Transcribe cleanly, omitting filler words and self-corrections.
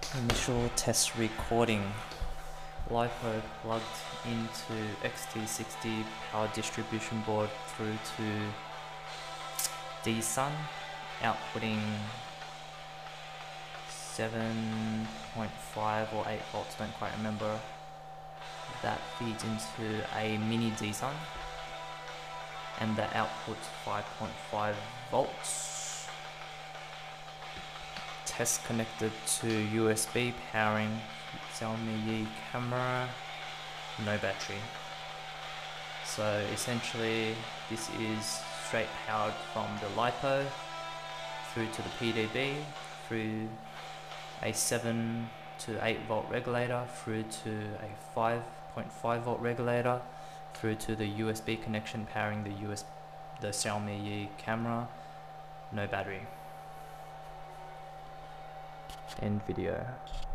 Initial test recording. LiPo plugged into XT60 power distribution board through to D-Sun, outputting 7.5 or 8 volts, don't quite remember. That feeds into a mini D-Sun and that outputs 5.5 volts. Test connected to USB, powering xiaomi camera, no battery. So essentially this is straight powered from the LiPo through to the PDB, through a 7 to 8 volt regulator, through to a 5.5 volt regulator, through to the USB connection powering the xiaomi camera, no battery. End video.